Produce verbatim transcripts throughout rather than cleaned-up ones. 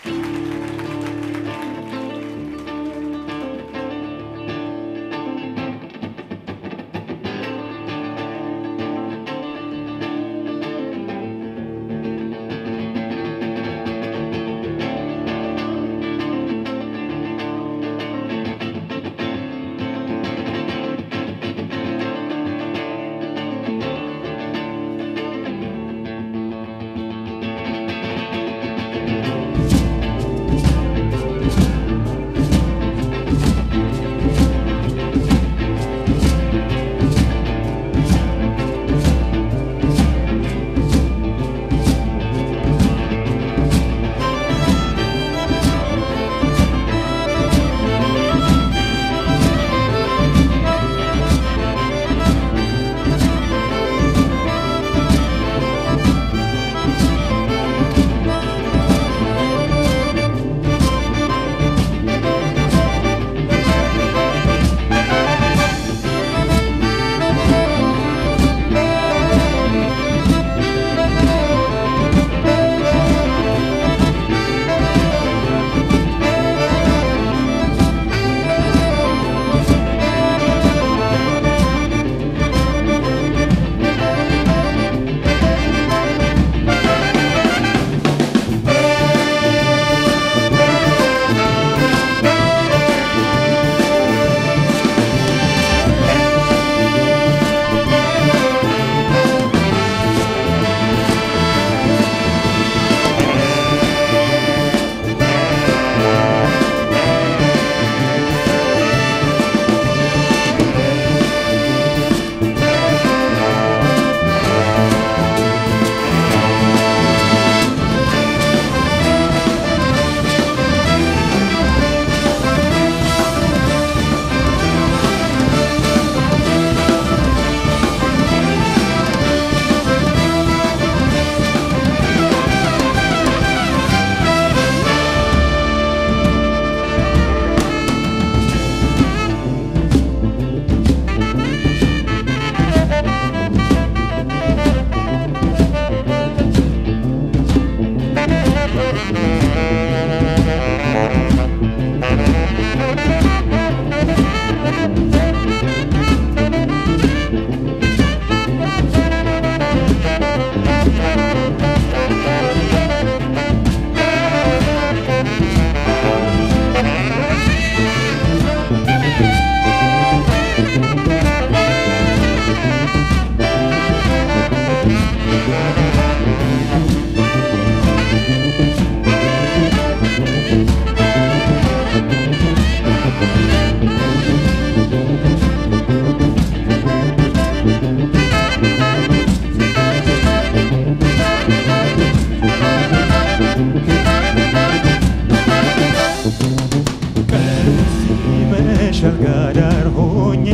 ሸጋዳር ሆኜ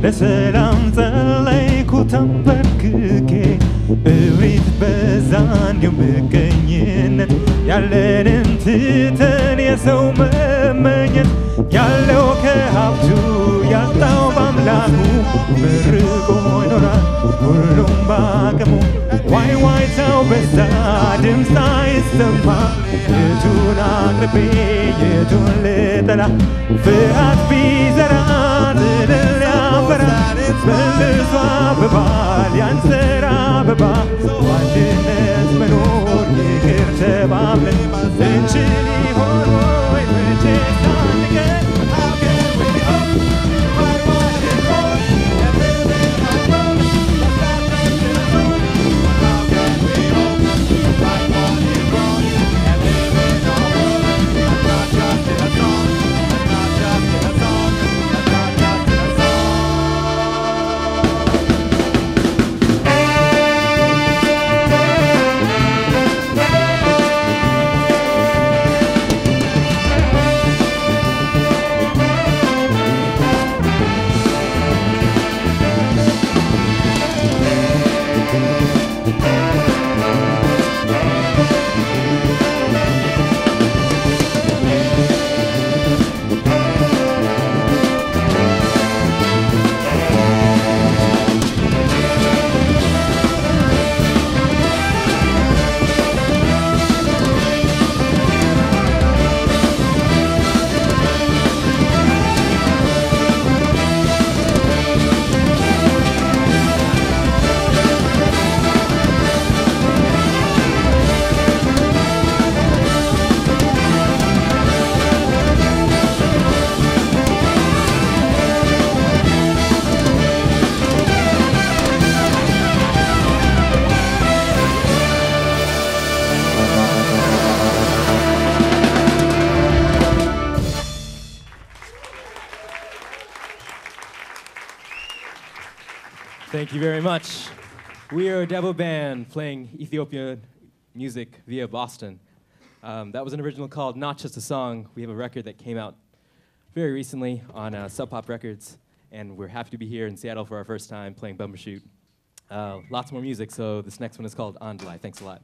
ለሰላም ጸለይኩ ተንበርክኬ እብሪት በዛ እንዲሁም ምቀኝነት ያለንን ትተን የሰው መመኘት ያለው ከሀብቱ ያጣው በአምላኩ መርቆ ይኖራል ሁሉም በአቅሙ ዋይ ዋይታው በዛ ድምፅ አይሰማ የቱን አቅርቤ የቱን ልጠላ ፍርሃት ቢዘራ ድልን ሊያፈራ መልሶ አበባል ያንሰራ አበባ በአንድነት መኖር ይቅር ተባብለን እንችል ይሆን ወይ መቼ ሳንቀር Thank you very much. We are a Debo band playing Ethiopian music via Boston. Um, that was an original called Not Just a Song. We have a record that came out very recently on uh, Sub Pop Records, and we're happy to be here in Seattle for our first time playing Bumbershoot. Uh, lots more music, so this next one is called Andalai. Thanks a lot.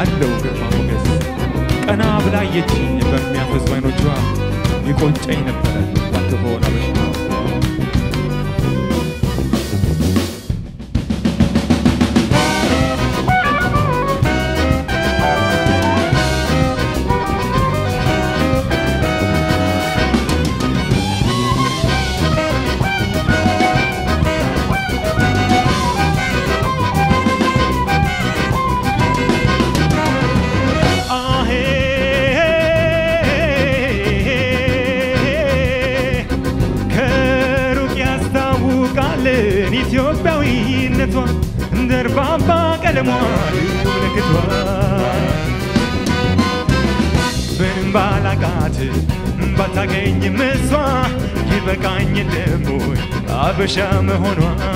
አለው ግርማ ሞገስ ቀና ብላ አየችኝ በሚያፈዙ አይኖቿ ይቆጨኝ ነበረ ባትሆን አበሻ ኢትዮጵያዊነቷ እንደርባባ ቀለሟ ምልክቷ ምንም ባላቃት ባታገኝም እሷ ይበቃኝ እንደሞይ አበሻ መሆኗ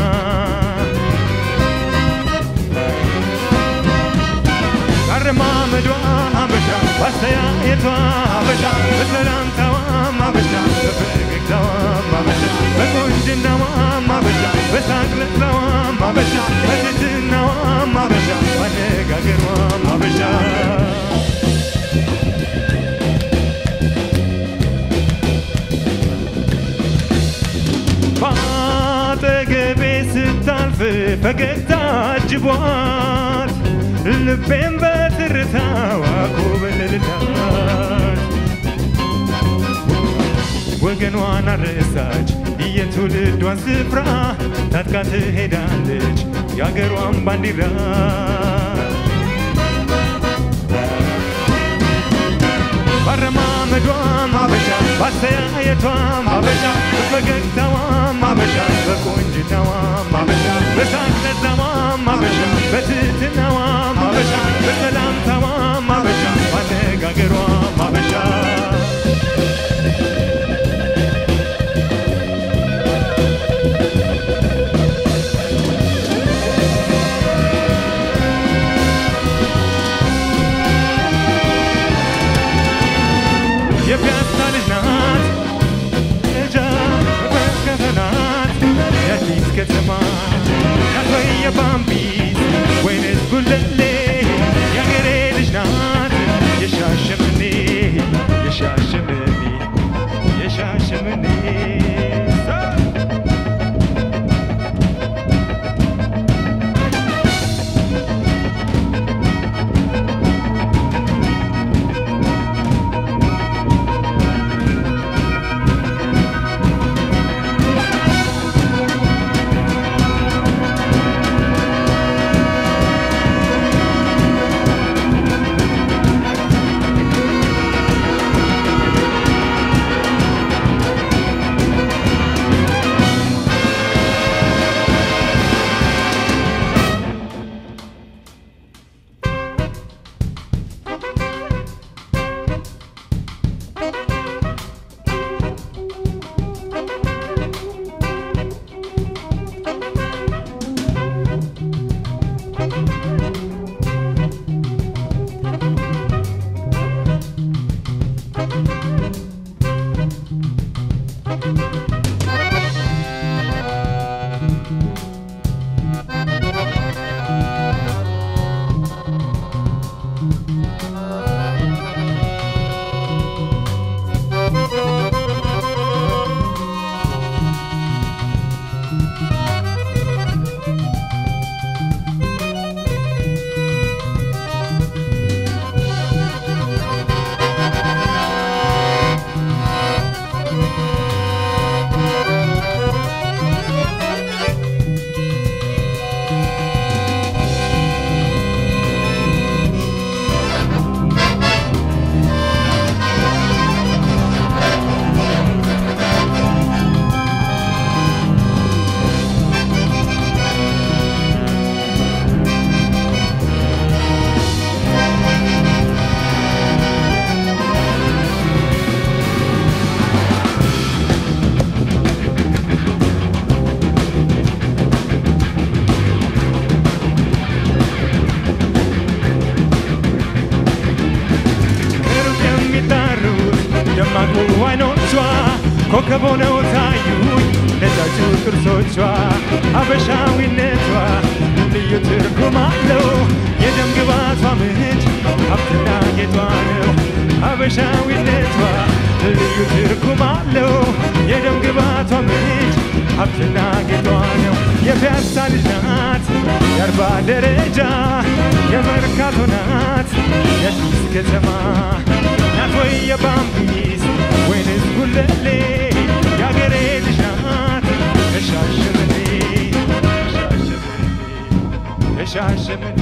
አረማመዷ አበሻ ባስተያየቷ አበሻ በሰላምታዋ አበሻ በፈገግታዋ አበሻ በቆንጅናዋ አበሻ በሳቅለታዋ አበሻ በትህትናዋ አበሻ ባነጋገሯ አበሻ ባጠገቤ ስታልፍ ፈገግታ አጅቧት ልቤን በትርታዋ ኮበለለላት ወገኗን አረሳች የትውልዷን ስፍራ ታጥቃ ትሄዳለች የአገሯን ባንዲራ ባረማመዷ አበሻ ባስተያየቷ አበሻ በፈገግታዋ አበሻ በቆንጅናዋ አበሻ በሳቅለታዋ አበሻ በትህትናዋ አበሻ በሰላምታዋ አበሻ ባነጋገሯ አበሻ የፒያሳ ልጅ ናት እጃ በከፈናት የአዲስ ከተማ ካቶየ ባምቢስ ወይንስ ጉለሌ የአገሬ ልጅ ናት የሻሸመኔ የሻሸመኔ የሻሸመኔ ኮከቦነው ታዩኝ ነጫጩ ጥርሶቿ አበሻዊነቷ ልዩ ትርጉም አለው የደም ግባቷ ምንጭ ሀብትና ጌጧ ነው ሀበሻዊነቷ ልዩ ትርጉም አለው የደም ግባቷ ምንጭ ሀብትና ጌጧ ነው የፒያሳ ልጅ ናት የአርባ ደረጃ የመርካቶ ናት የአዲስ ከተማ ናት ወይ የባምቢስ ወይንስ ጉለሌ የአገሬ ልጅ ናት የሻሸመኔ የሻሸመኔ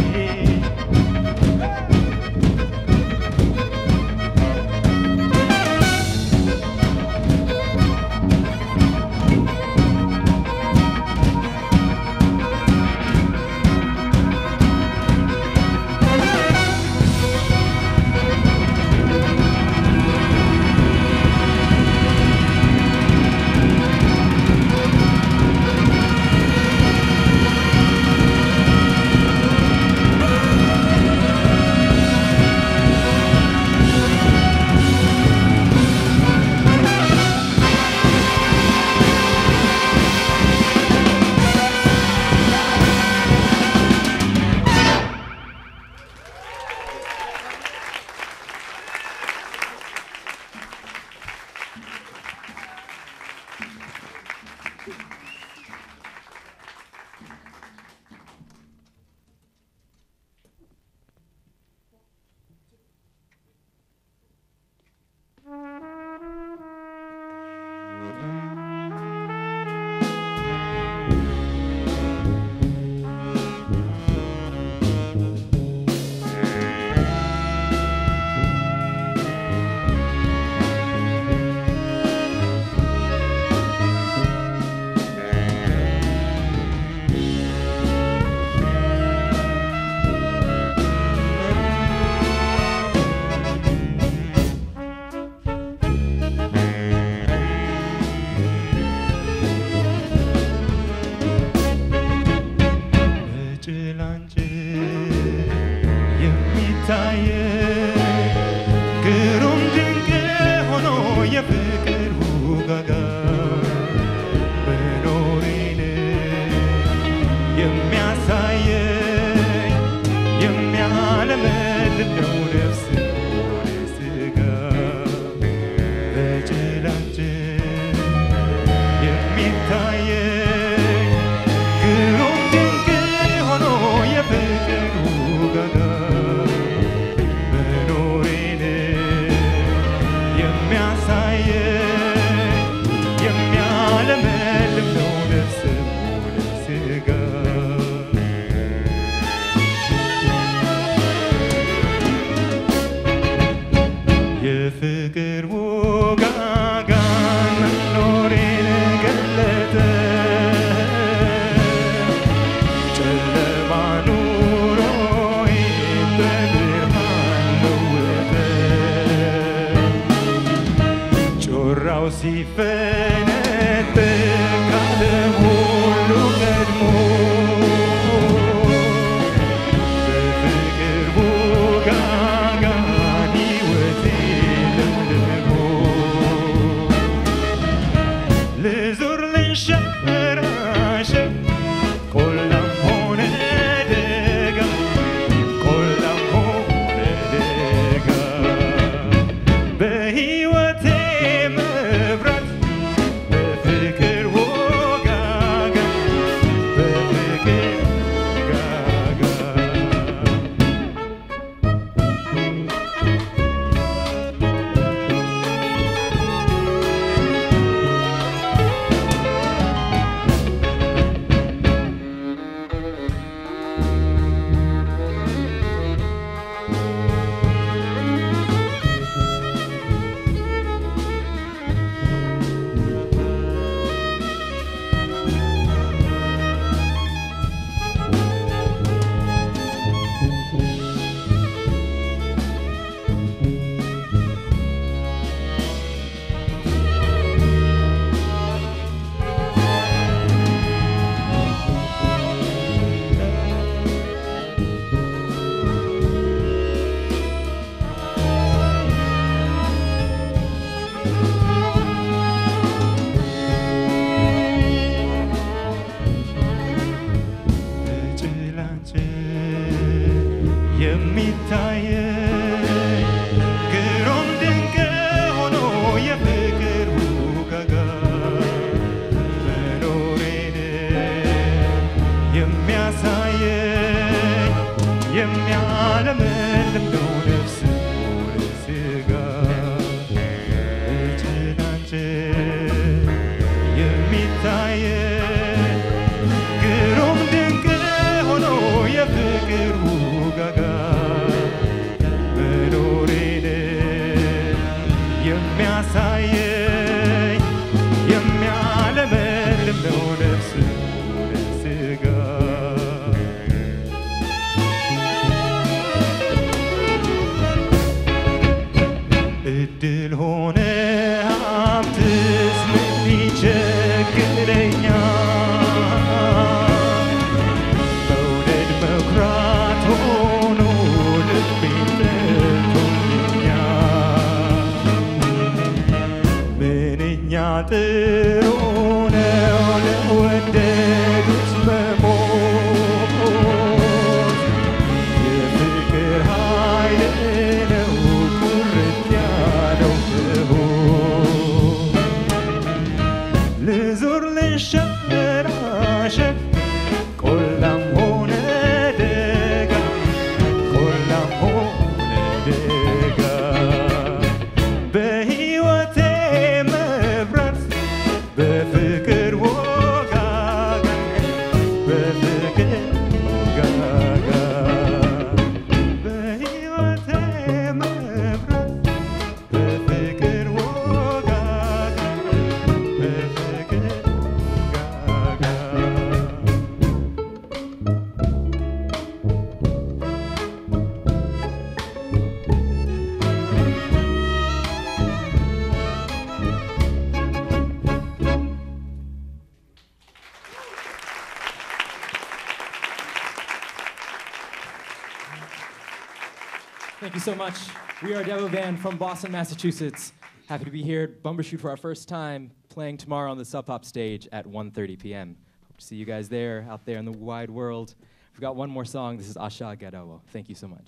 Thank you so much. We are Devil Band from Boston, Massachusetts. Happy to be here at Bumbershoot for our first time, playing tomorrow on the Sub Pop stage at one thirty p m Hope to see you guys there, out there in the wide world. We've got one more song. This is Asha Gadawo. Thank you so much.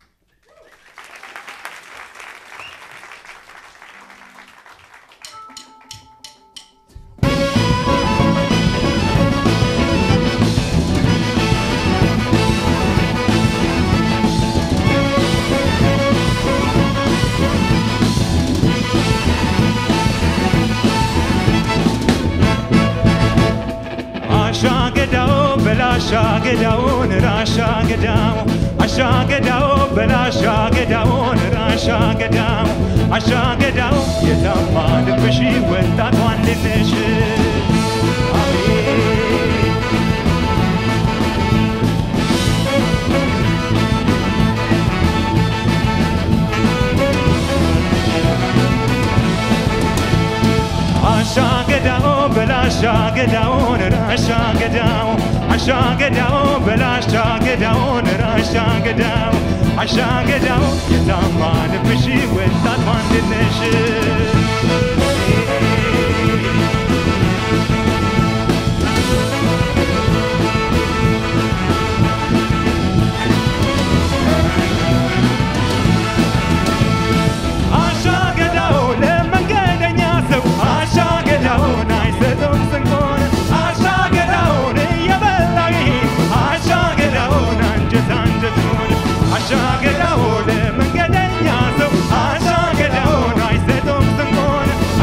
Asha Gadawo, Rasha Gadawo, Asha Gadawo, Belasha Gadawo, Rasha Gadawo, Asha Gadawo, Yetama the Bishi with that one division. Asha Gadawo, Belasha Gadawo, Rasha Gadawo. Asha Gadawo, Belasha Gadawo, Rasha Gadawo, Asha Gadawo, Yetama the Bishi with that one division. Asha Gadawo, lemon gadanya so Asha Gadawo, nice don't sing for Asha Gadawo, Asha Gadawo, Nanja Tanja Tun, Asha Gadawo, lemon gadanya so Asha Gadawo, nice don't sing for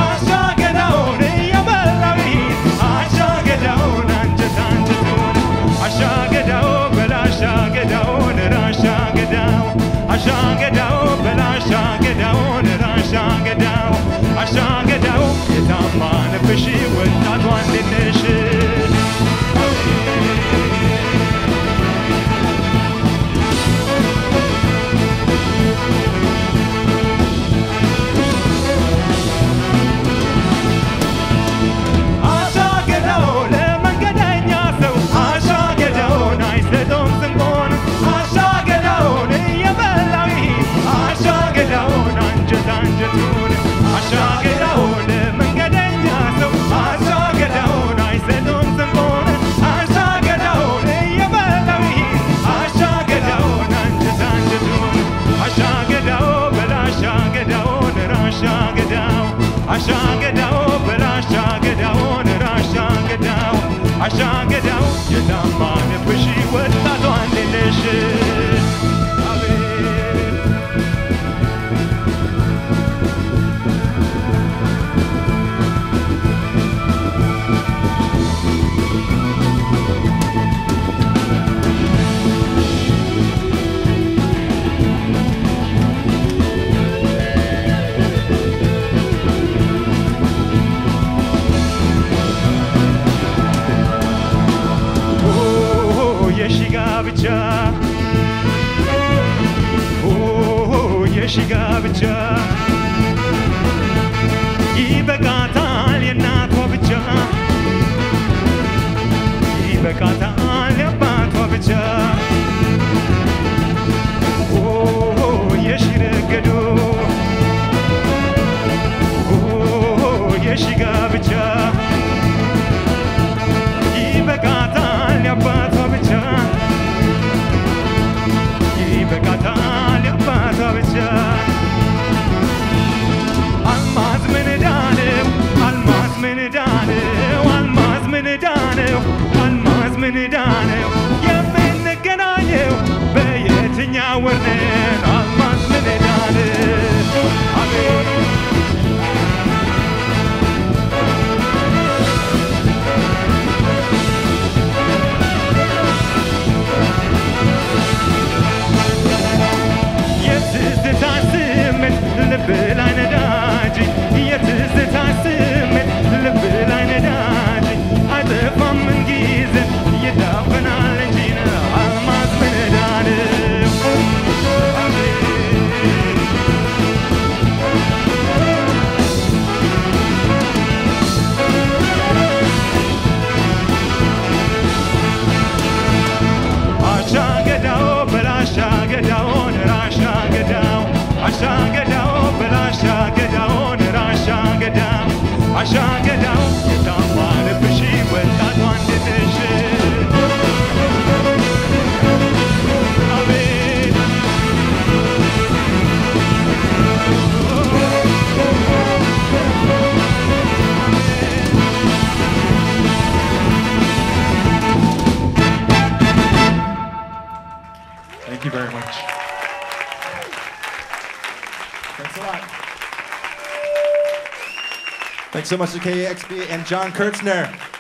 የሺ ጋብቻ ይበቃታል የእናቷ ብቻ ይበቃታል የአባቷ ብቻ ኦ የሺ ረገዱ ኦ የሺ ጋብቻ ይበቃታል የአባቷ ብቻ ይበቃታል የአባቷ ብቻ አልማዝ ምን ዕዳ ነው አልማዝ ምን ዕዳ ነው አልማዝ ምን ዕዳ ነው አልማዝ ምን ዕዳ ነው የምንገናኘው በየትኛው ወር ነን አልማዝ ምን ዕዳ ነው አቤት የትዝታ ስሜት ልብ ላይ ነዳጅ የትዝታ ስሜት ልብ ላይ ነዳጅ አይጠፋም ምንጊዜም ይዳፈናል እንጂ አልማዝ ምን ዕዳ ነው አሻገዳው በላሻገዳውን ራሻገዳው አሻገዳው በላሻገዳውን ራሻገዳው አሻገዳው የታማረብሽ ወጣቷ እንድትሽ አቤት Thank you very much. Thanks a lot. Thanks so much to K A X B and John Kurtzner.